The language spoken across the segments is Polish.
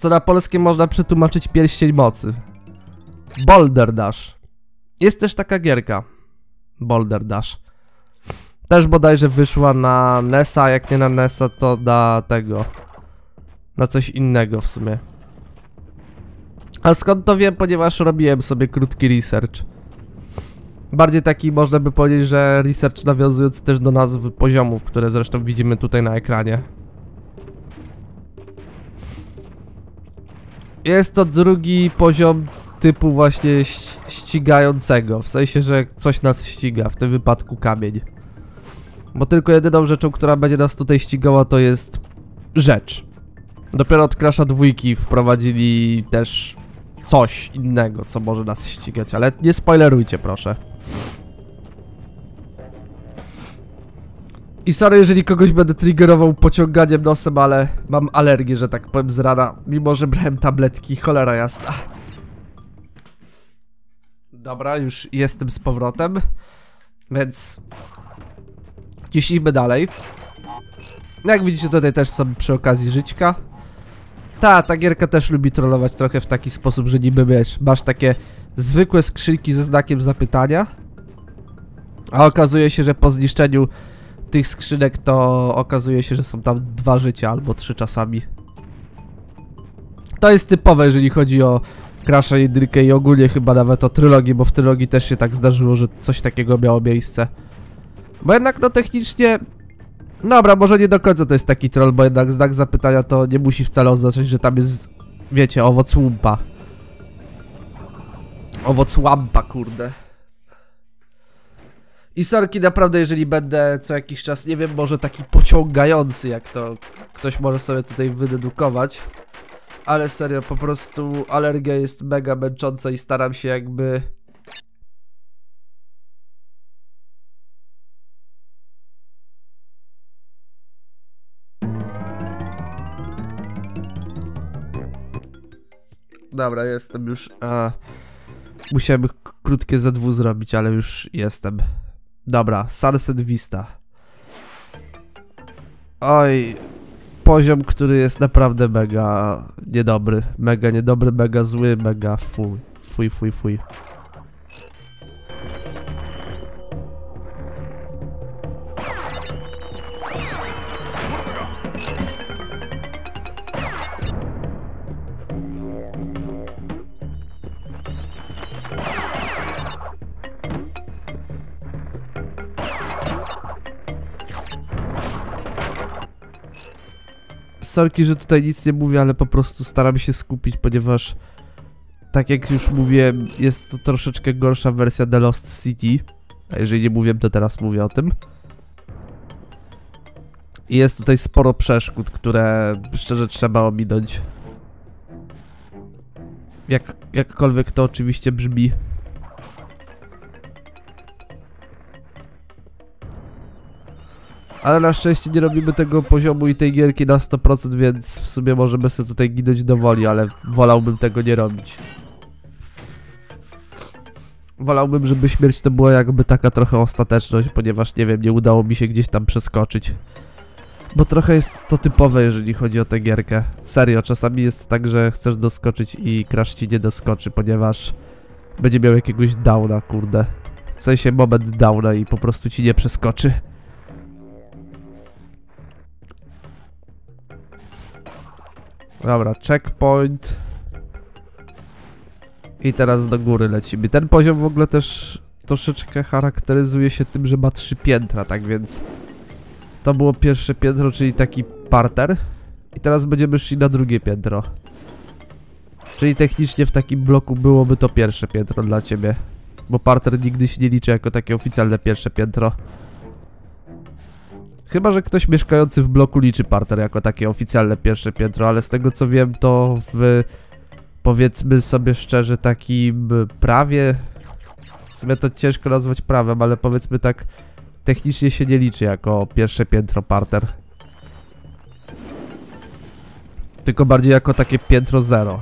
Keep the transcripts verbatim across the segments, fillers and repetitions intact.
Co na polskie można przetłumaczyć pierścień mocy. Boulder Dash. Jest też taka gierka. Boulder Dash. Też bodajże wyszła na N E S a, jak nie na N E S a, to na tego. Na coś innego w sumie. A skąd to wiem? Ponieważ robiłem sobie krótki research. Bardziej taki, można by powiedzieć, że research nawiązujący też do nazw poziomów, które zresztą widzimy tutaj na ekranie. Jest to drugi poziom typu właśnie ścigającego. W sensie, że coś nas ściga, w tym wypadku kamień. Bo tylko jedyną rzeczą, która będzie nas tutaj ścigała, to jest rzecz. Dopiero od Crasha dwójki wprowadzili też coś innego, co może nas ścigać, ale nie spoilerujcie, proszę. I sorry, jeżeli kogoś będę triggerował pociąganiem nosem, ale mam alergię, że tak powiem, z rana, mimo że brałem tabletki, cholera jasna. Dobra, już jestem z powrotem, więc ciśnijmy dalej. Jak widzicie, tutaj też są przy okazji żyćka. Ta, ta gierka też lubi trollować trochę w taki sposób, że niby wiesz, masz takie zwykłe skrzynki ze znakiem zapytania, a okazuje się, że po zniszczeniu tych skrzynek to okazuje się, że są tam dwa życia albo trzy czasami. To jest typowe, jeżeli chodzi o Crasha jedynkę i ogólnie chyba nawet o trylogii, bo w trylogii też się tak zdarzyło, że coś takiego miało miejsce. Bo jednak no technicznie... Dobra, może nie do końca to jest taki troll, bo jednak znak zapytania to nie musi wcale oznaczać, że tam jest, wiecie, owoc łumpa. Owoc łampa, kurde. I sorki, naprawdę, jeżeli będę co jakiś czas, nie wiem, może taki pociągający, jak to ktoś może sobie tutaj wydedukować. Ale serio, po prostu alergia jest mega męcząca i staram się jakby... Dobra, jestem już... A, musiałem krótkie Z dwa zrobić, ale już jestem. Dobra, Sunset Vista. Oj... Poziom, który jest naprawdę mega niedobry. Mega niedobry, mega zły, mega fuj. Fuj, fuj, fuj. Sorki, że tutaj nic nie mówię, ale po prostu staram się skupić, ponieważ tak jak już mówiłem, jest to troszeczkę gorsza wersja The Lost City. A jeżeli nie mówiłem, to teraz mówię o tym. I jest tutaj sporo przeszkód, które szczerze trzeba ominąć. Jak, jakkolwiek to oczywiście brzmi. Ale na szczęście nie robimy tego poziomu i tej gierki na sto procent, więc w sumie możemy sobie tutaj ginąć do woli, ale wolałbym tego nie robić. Wolałbym, żeby śmierć to była jakby taka trochę ostateczność, ponieważ nie wiem, nie udało mi się gdzieś tam przeskoczyć. Bo trochę jest to typowe, jeżeli chodzi o tę gierkę. Serio, czasami jest tak, że chcesz doskoczyć i Crash ci nie doskoczy, ponieważ będzie miał jakiegoś downa, kurde. W sensie moment downa i po prostu ci nie przeskoczy. Dobra, checkpoint. I teraz do góry lecimy. Ten poziom w ogóle też troszeczkę charakteryzuje się tym, że ma trzy piętra, tak więc... To było pierwsze piętro, czyli taki parter. I teraz będziemy szli na drugie piętro. Czyli technicznie w takim bloku byłoby to pierwsze piętro dla ciebie. Bo parter nigdy się nie liczy jako takie oficjalne pierwsze piętro. Chyba że ktoś mieszkający w bloku liczy parter jako takie oficjalne pierwsze piętro, ale z tego co wiem, to w... Powiedzmy sobie szczerze, takim prawie... W sumie to ciężko nazwać prawem, ale powiedzmy tak... Technicznie się nie liczy jako pierwsze piętro parter. Tylko bardziej jako takie piętro zero.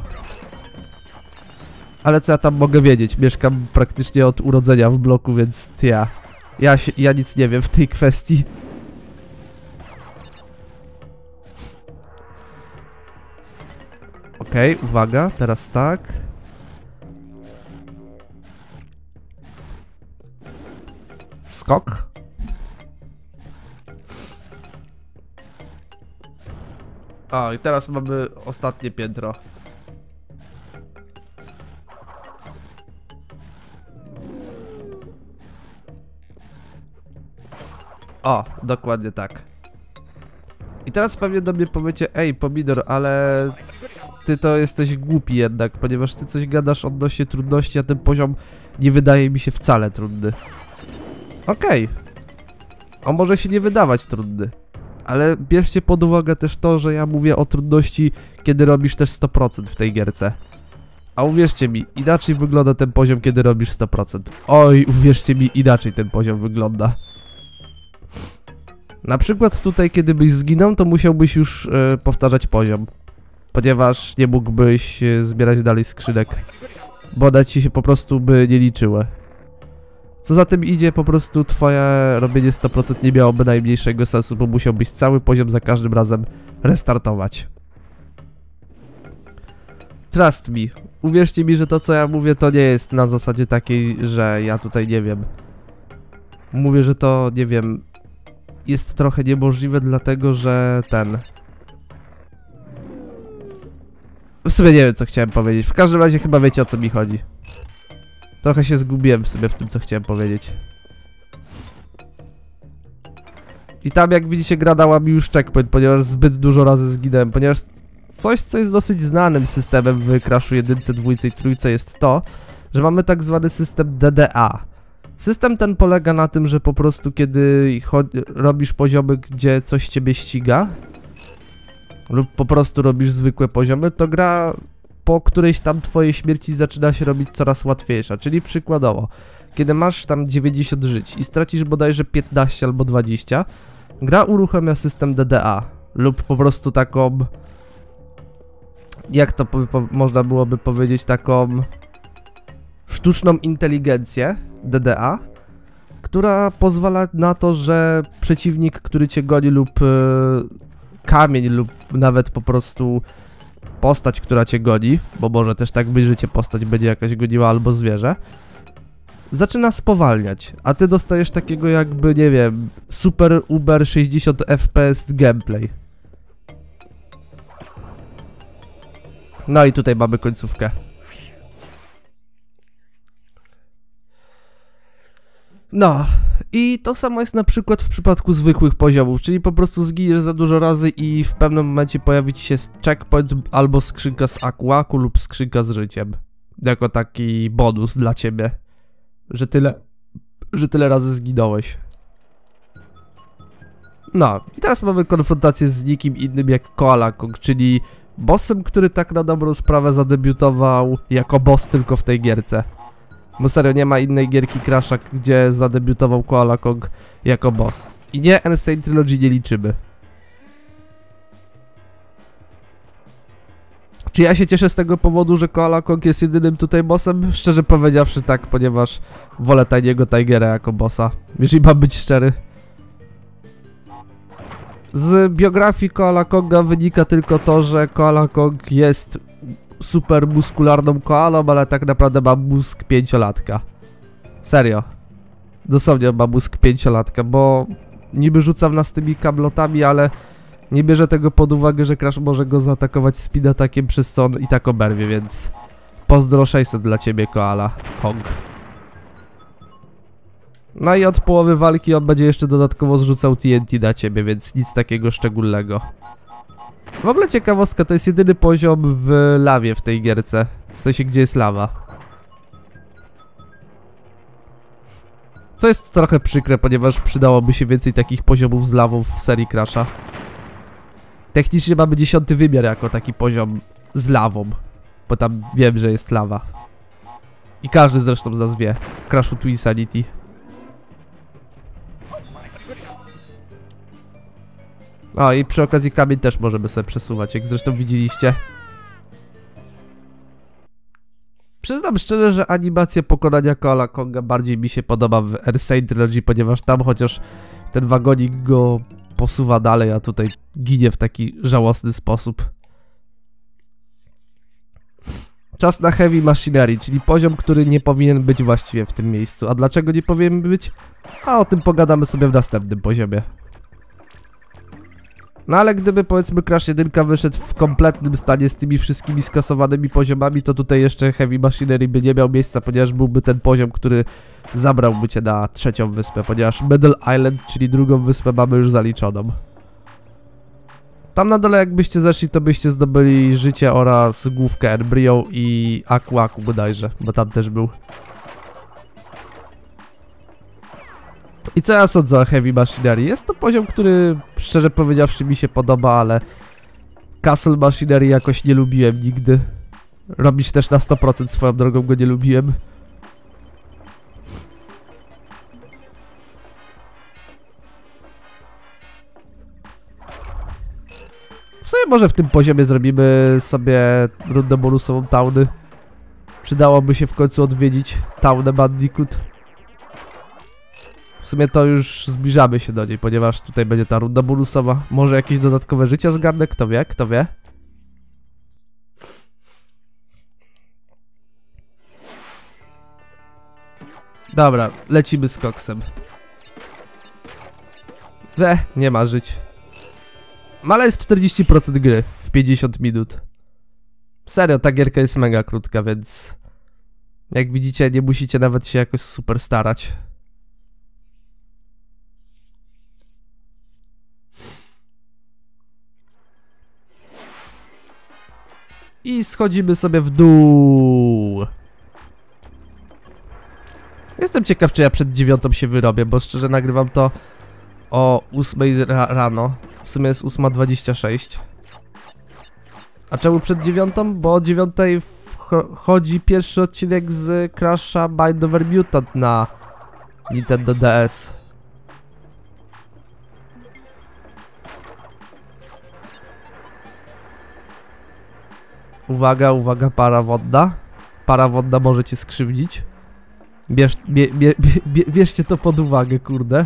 Ale co ja tam mogę wiedzieć? Mieszkam praktycznie od urodzenia w bloku, więc ja... Ja, się, ja nic nie wiem w tej kwestii. Okej, okay, uwaga, teraz tak. Skok. O, i teraz mamy ostatnie piętro. O, dokładnie tak. I teraz pewnie do mnie powiecie, ej, Pomidor, ale ty to jesteś głupi jednak, ponieważ ty coś gadasz odnośnie trudności, a ten poziom nie wydaje mi się wcale trudny. Okej. Okay. On może się nie wydawać trudny. Ale bierzcie pod uwagę też to, że ja mówię o trudności, kiedy robisz też sto procent w tej gierce. A uwierzcie mi, inaczej wygląda ten poziom, kiedy robisz sto procent. Oj, uwierzcie mi, inaczej ten poziom wygląda. Na przykład tutaj, kiedy byś zginął, to musiałbyś już e, powtarzać poziom. Ponieważ nie mógłbyś e, zbierać dalej skrzynek. Bo one ci się po prostu by nie liczyły. Co za tym idzie, po prostu twoje robienie sto procent nie miałoby najmniejszego sensu, bo musiałbyś cały poziom za każdym razem restartować. Trust me. Uwierzcie mi, że to co ja mówię to nie jest na zasadzie takiej, że ja tutaj nie wiem. Mówię, że to, nie wiem, jest trochę niemożliwe dlatego, że ten... W sumie nie wiem co chciałem powiedzieć, w każdym razie chyba wiecie o co mi chodzi. Trochę się zgubiłem w sobie w tym, co chciałem powiedzieć. I tam, jak widzicie, gra dała mi już checkpoint, ponieważ zbyt dużo razy zginąłem, ponieważ coś, co jest dosyć znanym systemem w Crashu jedynce, dwójce i trójce jest to, że mamy tak zwany system D D A. System ten polega na tym, że po prostu kiedy robisz poziomy, gdzie coś ciebie ściga, lub po prostu robisz zwykłe poziomy, to gra po którejś tam twojej śmierci zaczyna się robić coraz łatwiejsza. Czyli przykładowo, kiedy masz tam dziewięćdziesiąt żyć i stracisz bodajże piętnaście albo dwadzieścia, gra uruchamia system D D A lub po prostu taką, jak to po, po, można byłoby powiedzieć, taką sztuczną inteligencję D D A, która pozwala na to, że przeciwnik, który cię goni lub yy, kamień lub nawet po prostu postać, która cię goni, bo może też tak być, że cię postać będzie jakaś goniła albo zwierzę, zaczyna spowalniać, a ty dostajesz takiego jakby, nie wiem, super uber sześćdziesiąt F P S gameplay. No i tutaj mamy końcówkę. No, i to samo jest na przykład w przypadku zwykłych poziomów, czyli po prostu zginiesz za dużo razy i w pewnym momencie pojawi ci się checkpoint albo skrzynka z akłaku lub skrzynka z życiem. Jako taki bonus dla ciebie, że tyle, że tyle razy zginąłeś. No, i teraz mamy konfrontację z nikim innym jak Koala Kong, czyli bossem, który tak na dobrą sprawę zadebiutował jako boss tylko w tej gierce. Bo serio, nie ma innej gierki Crasha, gdzie zadebiutował Koala Kong jako boss. I nie, N S A Trilogy nie liczymy. Czy ja się cieszę z tego powodu, że Koala Kong jest jedynym tutaj bossem? Szczerze powiedziawszy tak, ponieważ wolę Tiniego Tigera jako bossa, jeżeli mam być szczery. Z biografii Koala Konga wynika tylko to, że Koala Kong jest super muskularną koalą, ale tak naprawdę ma mózg pięciolatka. Serio. Dosłownie ma mózg pięciolatka, bo niby rzucam nas tymi kablotami, ale nie bierze tego pod uwagę, że Crash może go zaatakować speed atakiem, przez co on i tak oberwie, więc pozdro sześćset dla ciebie, Koala Kong. No i od połowy walki on będzie jeszcze dodatkowo zrzucał T N T na ciebie, więc nic takiego szczególnego. W ogóle ciekawostka, to jest jedyny poziom w lawie w tej gierce. W sensie, gdzie jest lawa. Co jest trochę przykre, ponieważ przydałoby się więcej takich poziomów z lawą w serii Crasha. Technicznie mamy dziesiąty wymiar jako taki poziom z lawą. Bo tam wiem, że jest lawa. I każdy zresztą z nas wie. W Crashu Twinsanity. O, i przy okazji kamień też możemy sobie przesuwać, jak zresztą widzieliście. Przyznam szczerze, że animacja pokonania Koala Konga bardziej mi się podoba w N S A Trilogy, ponieważ tam chociaż ten wagonik go posuwa dalej, a tutaj ginie w taki żałosny sposób. Czas na Heavy Machinery, czyli poziom, który nie powinien być właściwie w tym miejscu. A dlaczego nie powinien być? A o tym pogadamy sobie w następnym poziomie. No ale gdyby powiedzmy Crash jeden wyszedł w kompletnym stanie z tymi wszystkimi skasowanymi poziomami, to tutaj jeszcze Heavy Machinery by nie miał miejsca, ponieważ byłby ten poziom, który zabrałby cię na trzecią wyspę, ponieważ Middle Island, czyli drugą wyspę, mamy już zaliczoną. Tam na dole jakbyście zeszli, to byście zdobyli życie oraz główkę Embryo i Aku Aku bodajże, bo tam też był. I co ja sądzę o Heavy Machinery? Jest to poziom, który szczerze powiedziawszy mi się podoba, ale Castle Machinery jakoś nie lubiłem nigdy. Robić też na sto procent swoją drogą go nie lubiłem. W sumie może w tym poziomie zrobimy sobie rundę bonusową Towny. Przydałoby się w końcu odwiedzić Townę Bandicoot. W sumie to już zbliżamy się do niej, ponieważ tutaj będzie ta runda bonusowa. Może jakieś dodatkowe życia zgarnę? Kto wie? Kto wie? Dobra, lecimy z koksem. We, nie ma żyć. Ale jest czterdzieści procent gry w pięćdziesiąt minut. Serio, ta gierka jest mega krótka, więc jak widzicie, nie musicie nawet się jakoś super starać. I schodzimy sobie w dół. Jestem ciekaw, czy ja przed dziewiątą się wyrobię, bo szczerze nagrywam to o ósmej ra rano. W sumie jest ósma dwadzieścia sześć. A czemu przed dziewiątą? Bo o dziewiątej wchodzi pierwszy odcinek z Crasha Mind Over Mutant na Nintendo D S. Uwaga, uwaga, para wodna. Para wodna może cię skrzywdzić. Bierz, bie, bie, bie, bierzcie to pod uwagę, kurde.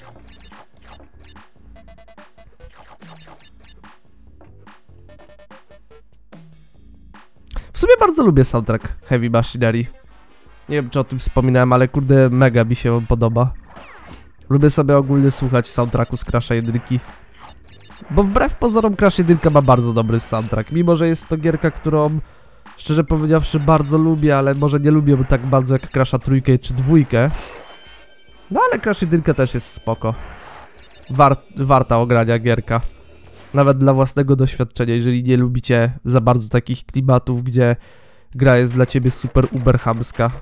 W sumie bardzo lubię soundtrack Heavy Machinery. Nie wiem, czy o tym wspominałem, ale kurde, mega mi się on podoba. Lubię sobie ogólnie słuchać soundtracku z Crasha jeden. Bo wbrew pozorom Crash jeden ma bardzo dobry soundtrack. Mimo że jest to gierka, którą szczerze powiedziawszy bardzo lubię, ale może nie lubię bo tak bardzo jak Crasha trójkę czy dwójkę. No ale Crash jeden też jest spoko. War warta ogrania gierka. Nawet dla własnego doświadczenia, jeżeli nie lubicie za bardzo takich klimatów, gdzie gra jest dla ciebie super uber chamska.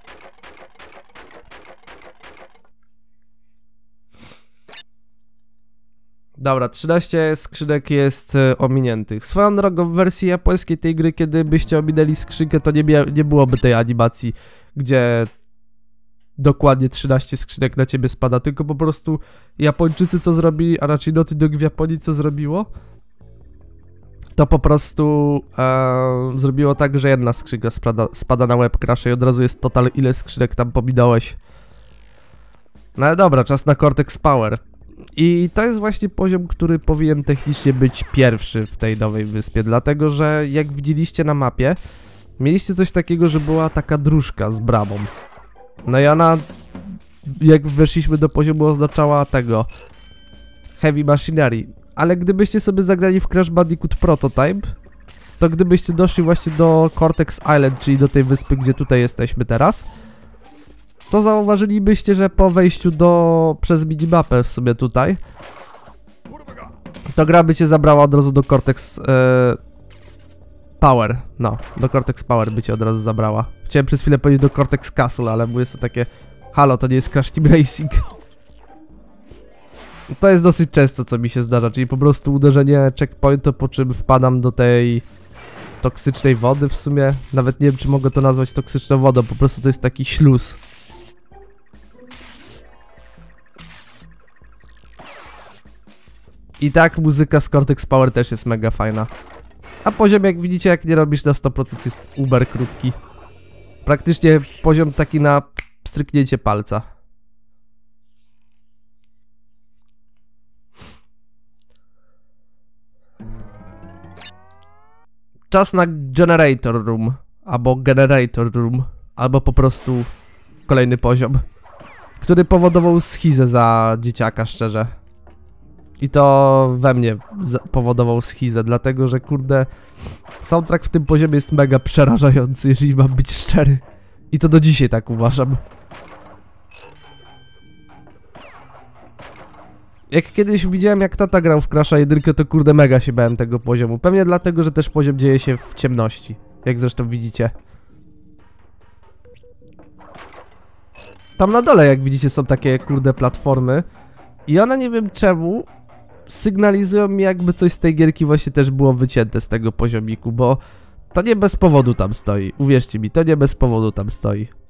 Dobra, trzynaście skrzynek jest y, ominiętych. Swoją drogą w wersji japońskiej tej gry, kiedy byście ominęli skrzynkę, to nie, nie byłoby tej animacji, gdzie dokładnie trzynaście skrzynek na ciebie spada, tylko po prostu Japończycy co zrobili, a raczej Naughty Dog w Japonii co zrobiło, to po prostu e, zrobiło tak, że jedna skrzynka spada, spada na łeb Crasha i od razu jest total ile skrzynek tam pominąłeś. No ale dobra, czas na Cortex Power. I to jest właśnie poziom, który powinien technicznie być pierwszy w tej nowej wyspie, dlatego że jak widzieliście na mapie, mieliście coś takiego, że była taka dróżka z bramą. No i ona, jak weszliśmy do poziomu, oznaczała tego Heavy Machinery. Ale gdybyście sobie zagrali w Crash Bandicoot Prototype, to gdybyście doszli właśnie do Cortex Island, czyli do tej wyspy, gdzie tutaj jesteśmy teraz, to zauważylibyście, że po wejściu do przez minimapę w sobie tutaj, to gra by cię zabrała od razu do Cortex e, Power. No, do Cortex Power by cię od razu zabrała. Chciałem przez chwilę powiedzieć do Cortex Castle, ale mu jest to takie halo, to nie jest Crash Team Racing. To jest dosyć często, co mi się zdarza, czyli po prostu uderzenie checkpointu, po czym wpadam do tej toksycznej wody w sumie. Nawet nie wiem, czy mogę to nazwać toksyczną wodą, po prostu to jest taki śluz. I tak muzyka z Cortex Power też jest mega fajna. A poziom, jak widzicie, jak nie robisz na sto procent, jest uber krótki. Praktycznie poziom taki na stryknięcie palca. Czas na Generator Room. albo Generator Room, albo po prostu kolejny poziom, który powodował schizę za dzieciaka, szczerze. I to we mnie powodował schizę, dlatego że kurde, soundtrack w tym poziomie jest mega przerażający, jeżeli mam być szczery. I to do dzisiaj tak uważam. Jak kiedyś widziałem, jak tata grał w Crasha jedynkę, to kurde mega się bałem tego poziomu. Pewnie dlatego, że też poziom dzieje się w ciemności, jak zresztą widzicie. Tam na dole, jak widzicie, są takie kurde platformy i one nie wiem czemu sygnalizują mi, jakby coś z tej gierki właśnie też było wycięte z tego poziomiku, bo to nie bez powodu tam stoi. Uwierzcie mi, to nie bez powodu tam stoi.